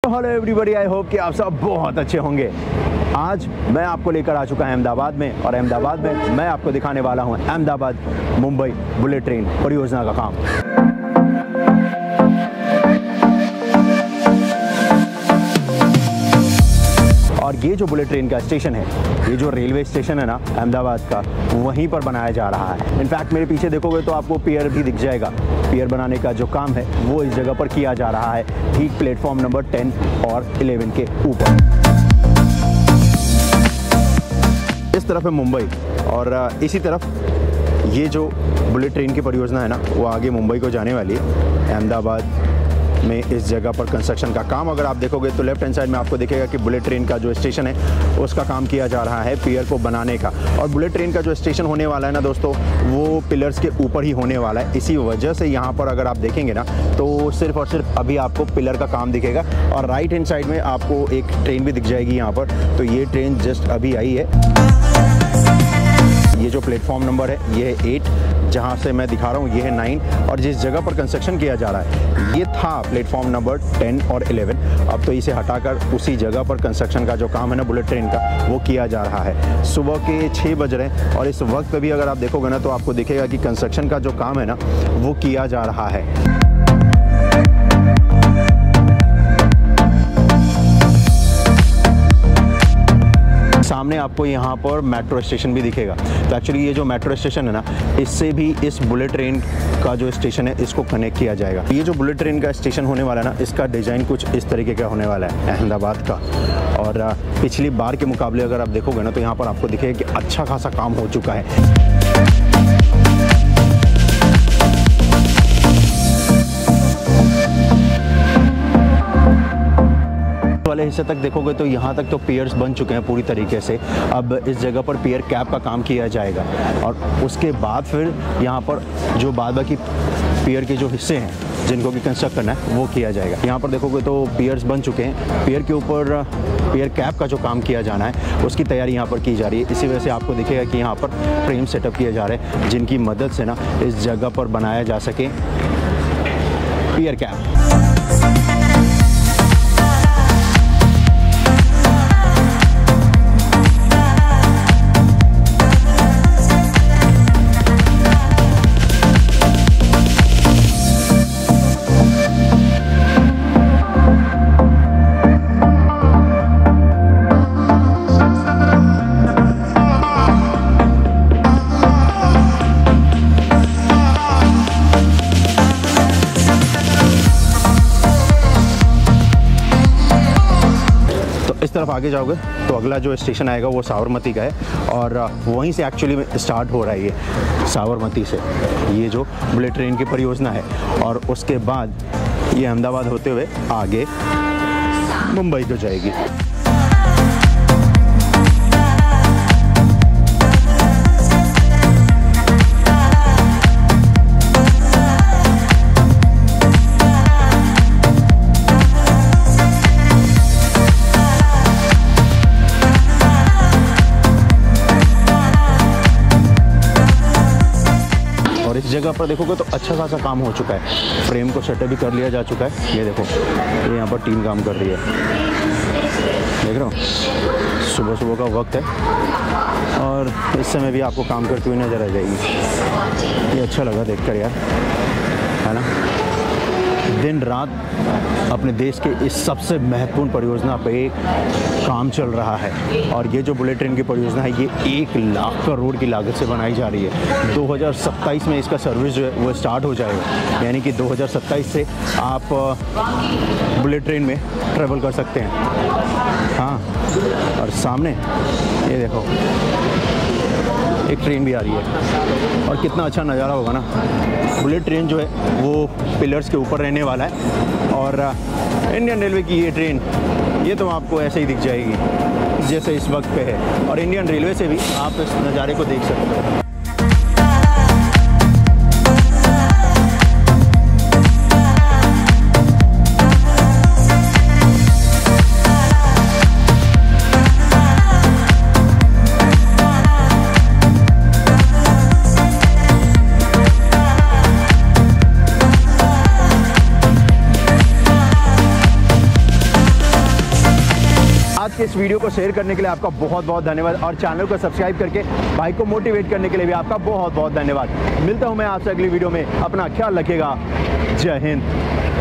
Hello everybody, I hope कि आप सब बहुत अच्छे होंगे। आज मैं आपको लेकर आ चुका हूं अहमदाबाद में, और अहमदाबाद में मैं आपको दिखाने वाला हूं अहमदाबाद मुंबई बुलेट ट्रेन परियोजना का काम। और ये जो बुलेट ट्रेन का स्टेशन है, ये जो रेलवे स्टेशन है ना अहमदाबाद का, वहीं पर बनाया जा रहा है। इनफैक्ट मेरे पीछे देखोगे तो आपको पियर भी दिख जाएगा। पियर बनाने का जो काम है वो इस जगह पर किया जा रहा है, ठीक प्लेटफॉर्म नंबर 10 और 11 के ऊपर। इस तरफ है मुंबई और इसी तरफ ये जो बुलेट ट्रेन की परियोजना है ना, वो आगे मुंबई को जाने वाली है। अहमदाबाद में इस जगह पर कंस्ट्रक्शन का काम अगर आप देखोगे तो लेफ्ट हैंड साइड में आपको दिखेगा कि बुलेट ट्रेन का जो स्टेशन है उसका काम किया जा रहा है पियर को बनाने का। और बुलेट ट्रेन का जो स्टेशन होने वाला है ना दोस्तों, वो पिलर्स के ऊपर ही होने वाला है। इसी वजह से यहाँ पर अगर आप देखेंगे ना तो सिर्फ और सिर्फ अभी आपको पिलर का काम दिखेगा। और राइट हैंड साइड में आपको एक ट्रेन भी दिख जाएगी यहाँ पर। तो ये ट्रेन जस्ट अभी आई है। ये जो प्लेटफॉर्म नंबर है ये है 8, जहाँ से मैं दिखा रहा हूँ ये है 9, और जिस जगह पर कंस्ट्रक्शन किया जा रहा है ये था प्लेटफॉर्म नंबर 10 और 11। अब तो इसे हटाकर उसी जगह पर कंस्ट्रक्शन का जो काम है ना बुलेट ट्रेन का, वो किया जा रहा है। सुबह के 6 बज रहे हैं और इस वक्त भी अगर आप देखोगे ना तो आपको दिखेगा कि कंस्ट्रक्शन का जो काम है ना वो किया जा रहा है। सामने आपको यहाँ पर मेट्रो स्टेशन भी दिखेगा। तो एक्चुअली ये जो मेट्रो स्टेशन है ना, इससे भी इस बुलेट ट्रेन का जो स्टेशन है इसको कनेक्ट किया जाएगा। ये जो बुलेट ट्रेन का स्टेशन होने वाला है ना, इसका डिज़ाइन कुछ इस तरीके का होने वाला है अहमदाबाद का। और पिछली बार के मुकाबले अगर आप देखोगे ना तो यहाँ पर आपको दिखेगा कि अच्छा खासा काम हो चुका है। वाले हिस्से तक देखोगे तो यहाँ तक तो पियर्स बन चुके हैं पूरी तरीके से। अब इस जगह पर पियर कैप का काम किया जाएगा और उसके बाद फिर यहाँ पर जो बाद बाकी पियर के जो हिस्से हैं जिनको कि कंस्ट्रक्ट करना है वो किया जाएगा। यहाँ पर देखोगे तो पियर्स बन चुके हैं। पियर के ऊपर पियर कैप का जो काम किया जाना है उसकी तैयारी यहाँ पर की जा रही है। इसी वजह से आपको दिखेगा कि यहाँ पर फ्रेम सेटअप किए जा रहे हैं जिनकी मदद से ना इस जगह पर बनाया जा सके पियर कैप। इस तरफ आगे जाओगे तो अगला जो स्टेशन आएगा वो साबरमती का है, और वहीं से एक्चुअली में स्टार्ट हो रहा है ये साबरमती से ये जो बुलेट ट्रेन की परियोजना है। और उसके बाद ये अहमदाबाद होते हुए आगे मुंबई को जाएगी। और इस जगह पर देखोगे तो अच्छा खासा काम हो चुका है। फ्रेम को सेटअप भी कर लिया जा चुका है। ये देखो, ये यहाँ पर टीम काम कर रही है, देख रहे हो। सुबह सुबह का वक्त है और इस समय भी आपको काम करती हुई नज़र आ जाएगी। ये अच्छा लगा देखकर यार, है ना। दिन रात अपने देश के इस सबसे महत्वपूर्ण परियोजना पे काम चल रहा है। और ये जो बुलेट ट्रेन की परियोजना है ये 1 लाख करोड़ की लागत से बनाई जा रही है। 2027 में इसका सर्विस जो है वो स्टार्ट हो जाएगा, यानी कि 2027 से आप बुलेट ट्रेन में ट्रेवल कर सकते हैं। हाँ, और सामने ये देखो एक ट्रेन भी आ रही है और कितना अच्छा नज़ारा होगा ना। बुलेट ट्रेन जो है वो पिलर्स के ऊपर रहने वाला है। और इंडियन रेलवे की ये ट्रेन ये तो आपको ऐसे ही दिख जाएगी जैसे इस वक्त पे है। और इंडियन रेलवे से भी आप इस नज़ारे को देख सकते हो। के इस वीडियो को शेयर करने के लिए आपका बहुत बहुत धन्यवाद, और चैनल को सब्सक्राइब करके भाई को मोटिवेट करने के लिए भी आपका बहुत बहुत धन्यवाद। मिलता हूँ मैं आपसे अगली वीडियो में, अपना ख्याल रखिएगा। जय हिंद।